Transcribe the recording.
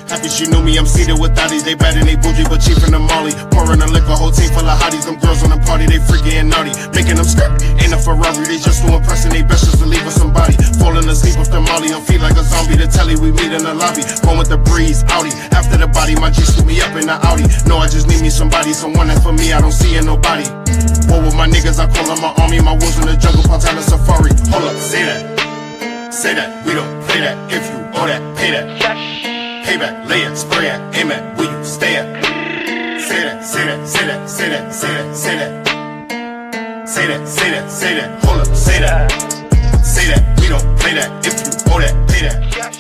Happy she knew me, I'm seated with thotties. They bad and they bougie, but cheap in the molly. Pouring a liquor, whole team full of hotties. Them girls on the party, they freaky and naughty. Making them skirt, ain't a Ferrari. They just too impressing, they best just to leave with somebody. Falling asleep with the molly, on feet like a zombie. The telly, we meet in the lobby. Going with the breeze, Audi. After the body, my G scoop me up in the Audi. No, I just need me somebody, someone that for me, I don't see in nobody. War with my niggas, I call them my army. My wolves in the jungle, Montana safari. Hold up, say that. Say that, we don't play that. If you owe that, pay that. Payback, lay it, spray it, aim at, where you stay at. Say that, say that, say that, say that, say that, say that. Say that, say that, say that, hold up, say that. Say that, we don't play that. If you owe that, pay that.